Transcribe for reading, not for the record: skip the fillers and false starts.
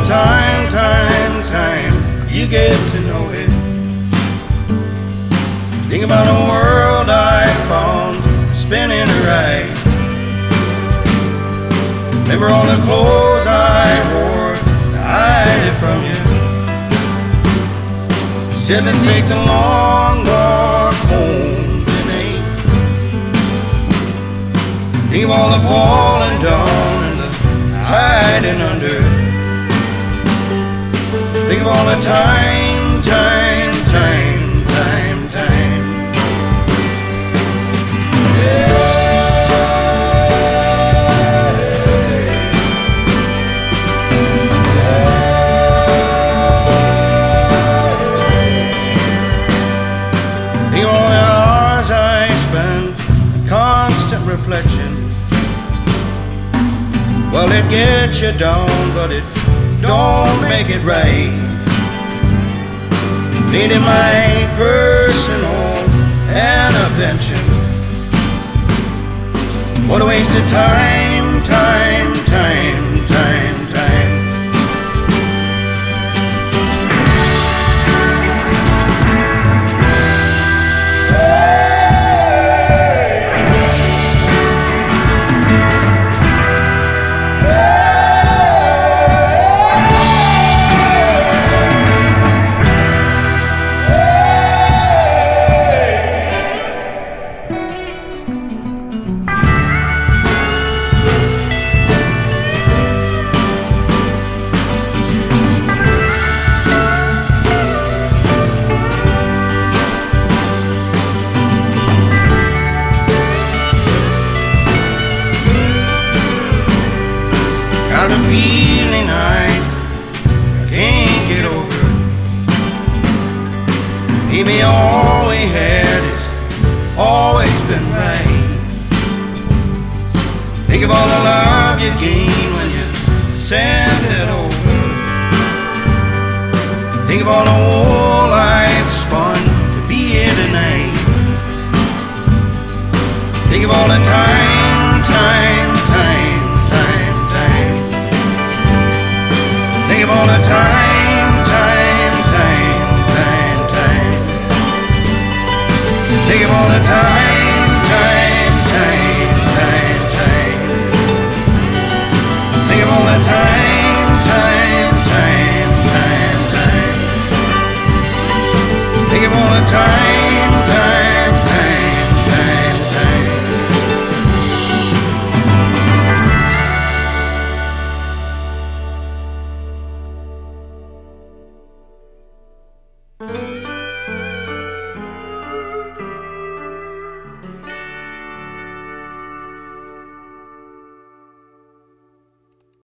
time you get to know it. Think about a world I found spinning right. Remember all the clothes I wore to hide it from you. Said let's take the long walk home tonight. Think of all the falling down and the hiding under. Think of all the time. Think of all the hours I spent in constant reflection. Well, it gets you down, but it don't make it right. Needing my personal intervention. What a waste of time. Got a feeling I can't get over. Maybe all we had has always been right. Think of all the love you gain when you send it over. Think of all the whole life spun to be here tonight. Think of all the time. Think of all the time. Think of all the time.